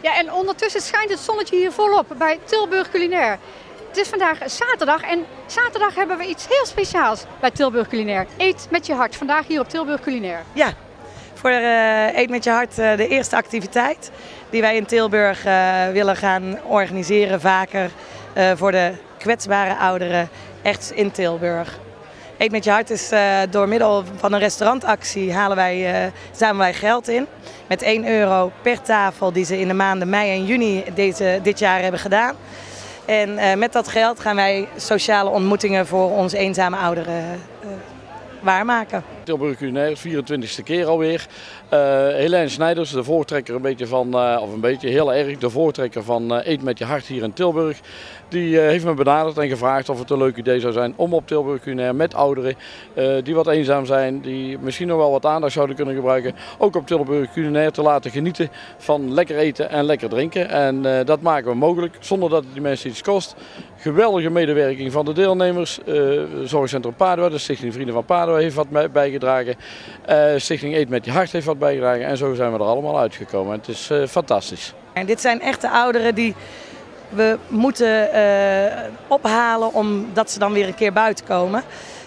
Ja, en ondertussen schijnt het zonnetje hier volop bij Tilburg Culinair. Het is vandaag zaterdag en zaterdag hebben we iets heel speciaals bij Tilburg Culinair. Eet met je hart, vandaag hier op Tilburg Culinair. Ja, voor Eet met je hart de eerste activiteit die wij in Tilburg willen gaan organiseren vaker voor de kwetsbare ouderen echt in Tilburg. Eet met je hart is door middel van een restaurantactie zamelen wij geld in. Met €1 per tafel die ze in de maanden mei en juni dit jaar hebben gedaan. En met dat geld gaan wij sociale ontmoetingen voor onze eenzame ouderen waarmaken. Tilburg Culinair is 24e keer alweer. Helene Snijders, de voortrekker heel erg de voortrekker van Eet met je hart hier in Tilburg. Die heeft me benaderd en gevraagd of het een leuk idee zou zijn om op Tilburg Culinair met ouderen die wat eenzaam zijn, die misschien nog wel wat aandacht zouden kunnen gebruiken, ook op Tilburg Culinair te laten genieten van lekker eten en lekker drinken. En dat maken we mogelijk zonder dat het die mensen iets kost. Geweldige medewerking van de deelnemers. Zorgcentrum Padua, de Stichting Vrienden van Padua heeft wat bijgedragen. Stichting Eet met je hart heeft wat bijgedragen. En zo zijn we er allemaal uitgekomen. Het is fantastisch. En dit zijn echte ouderen die we moeten ophalen omdat ze dan weer een keer buiten komen.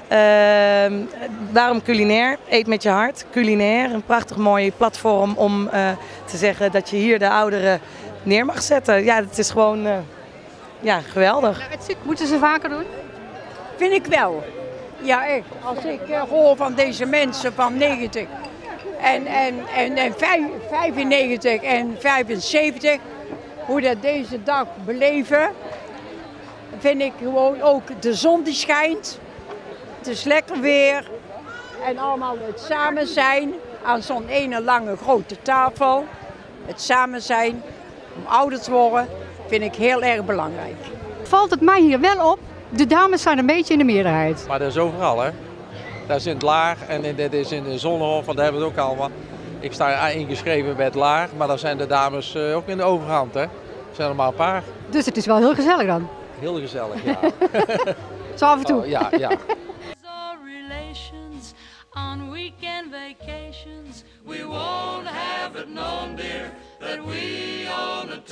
Daarom culinair, Eet met je hart. Culinair, een prachtig mooi platform om te zeggen dat je hier de ouderen neer mag zetten. Ja, het is gewoon geweldig. Moeten ze vaker doen? Vind ik wel. Ja, echt. Als ik hoor van deze mensen van 90 en 95 en 75, hoe dat deze dag beleven, vind ik gewoon ook de zon die schijnt. Het is lekker weer en allemaal het samen zijn aan zo'n ene lange grote tafel. Het samen zijn om ouder te worden vind ik heel erg belangrijk. Valt het mij hier wel op, de dames zijn een beetje in de meerderheid. Maar dat is overal, hè. Dat is in het Laar en dit is in de Zonnehof, want dat hebben we het ook allemaal. Ik sta ingeschreven bij het Laar, maar dan zijn de dames ook in de overhand, hè. Er zijn er maar een paar. Dus het is wel heel gezellig dan? Heel gezellig, ja. Zo af en toe? Oh, ja, ja. On weekend vacations, we won't have it known, dear, that we own a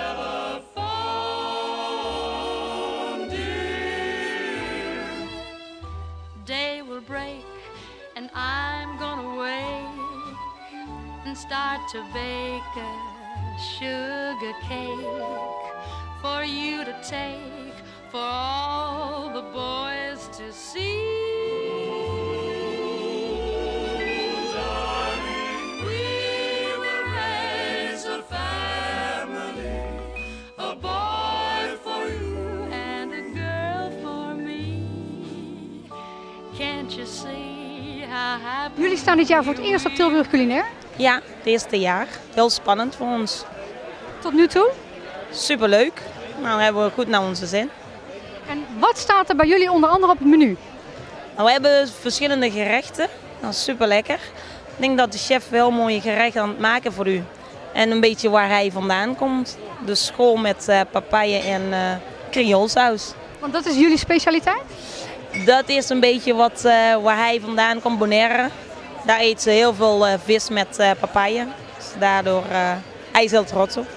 telephone, dear. Day will break and I'm gonna wake and start to bake a sugar cake for you to take, for all the boys to see. Jullie staan dit jaar voor het eerst op Tilburg Culinair? Ja, het eerste jaar. Heel spannend voor ons. Tot nu toe? Superleuk. Nou, hebben we goed naar onze zin. En wat staat er bij jullie onder andere op het menu? Nou, we hebben verschillende gerechten. Dat is super lekker. Ik denk dat de chef wel mooie gerechten aan het maken voor u. En een beetje waar hij vandaan komt. De school met papaye en krioolsaus. Want dat is jullie specialiteit? Dat is een beetje waar hij vandaan komt, Bonaire. Daar eet ze heel veel vis met papaye. Dus daardoor hij is heel trots op.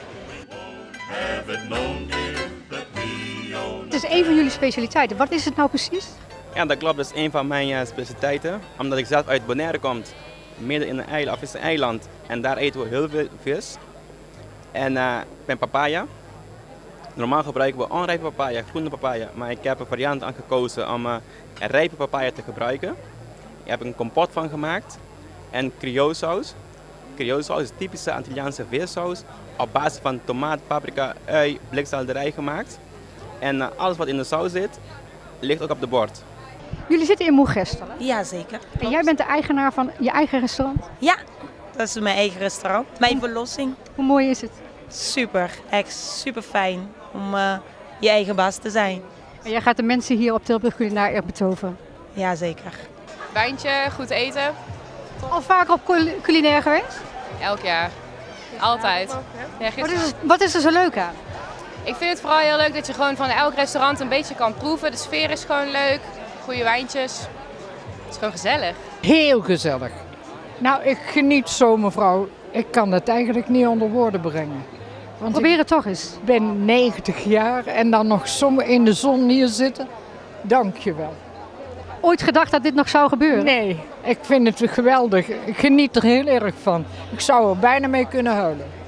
Het is een van jullie specialiteiten. Wat is het nou precies? Ja, dat klopt. Dat is een van mijn specialiteiten. Omdat ik zelf uit Bonaire kom, midden in een eiland. En daar eten we heel veel vis. En met papaya. Normaal gebruiken we onrijpe papaya, groene papaya. Maar ik heb een variant aangekozen om rijpe papaya te gebruiken. Ik heb een kompot van gemaakt. En creolesaus. Creolesaus is typische Antilliaanse vissaus. Op basis van tomaat, paprika, ui, blikselderij gemaakt. En alles wat in de saus zit, ligt ook op de bord. Jullie zitten in Moergestel, hè? Ja, zeker. En jij bent de eigenaar van je eigen restaurant? Ja, dat is mijn eigen restaurant. Mijn verlossing. Hoe mooi is het? Super, echt super fijn om je eigen baas te zijn. En jij gaat de mensen hier op Tilburg Culinair echt betoveren? Ja, zeker. Wijntje, goed eten. Al vaker op culinair geweest? Elk jaar. Altijd. Ja, wat is er zo leuk aan? Ik vind het vooral heel leuk dat je gewoon van elk restaurant een beetje kan proeven. De sfeer is gewoon leuk. Goede wijntjes. Het is gewoon gezellig. Heel gezellig. Nou, ik geniet zo, mevrouw. Ik kan het eigenlijk niet onder woorden brengen. Want Probeer het toch eens. ik ben 90 jaar en dan nog in de zon hier zitten. Dank je wel. Ooit gedacht dat dit nog zou gebeuren? Nee, ik vind het geweldig. Ik geniet er heel erg van. Ik zou er bijna mee kunnen huilen.